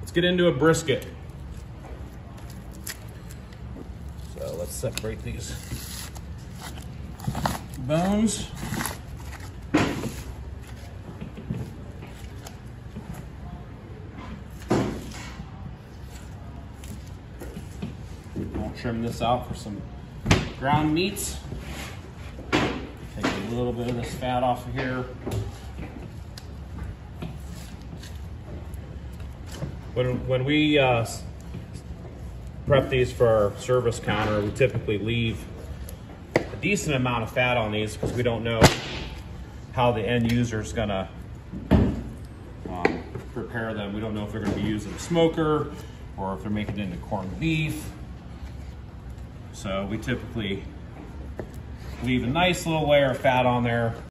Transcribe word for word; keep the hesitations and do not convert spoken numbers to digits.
let's get into a brisket. So let's separate these bones. I'll trim this out for some ground meats. Take a little bit of this fat off of here. When, when we uh, prep these for our service counter, we typically leave a decent amount of fat on these because we don't know how the end user is gonna um, prepare them. We don't know if they're gonna be using a smoker or if they're making it into corned beef. So we typically leave a nice little layer of fat on there.